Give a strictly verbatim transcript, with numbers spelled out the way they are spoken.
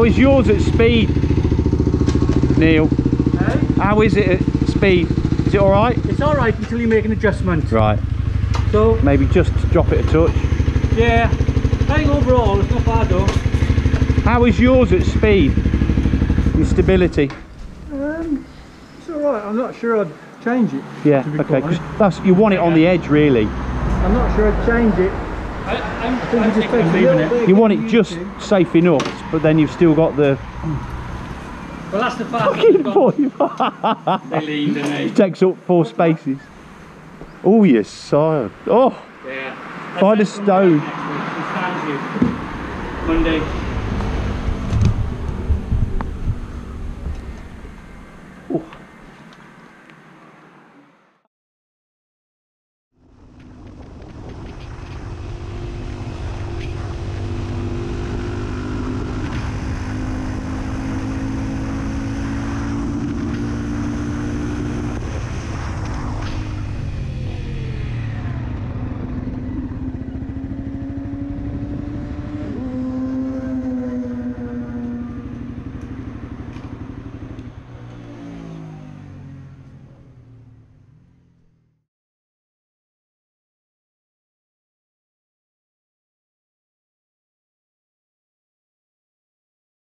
How is yours at speed, Neil? Hey? How is it at speed? Is it all right? It's all right until you make an adjustment. Right. So maybe just drop it a touch. Yeah. I think overall it's not bad though. How is yours at speed and stability? Um, it's all right. I'm not sure I'd change it. Yeah. Okay. 'Cause that's you want it on the edge, really. I'm not sure I'd change it. I, I'm, I think I'm it just thinking takes of a leaving little it. bit. You want it just safe enough, but then you've still got the Well, that's the fact. fucking boy. They leaned and they. It takes up four spaces. Oh yes, sire. Oh, Yeah. find a That's stone. next week. We stand you Monday.